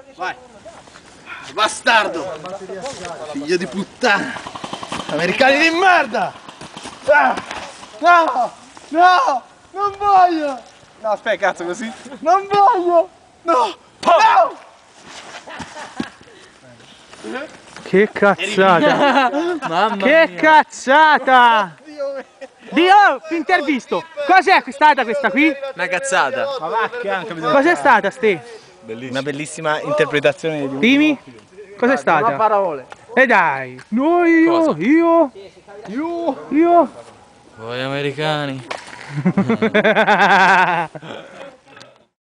Vai. Bastardo. Figlio di puttana. Americani di merda. No, no, non voglio. No, aspetta, cazzo, così. Non voglio. No, no. Che cazzata! Mamma che mia. Cazzata! Dio, ti intervisto! Cos'è stata questa qui? Una cazzata. Cos'è stata, Ste? Una bellissima interpretazione di un... Timi? Cos'è stata? Non ho parole. E dai! No, io! Voi americani.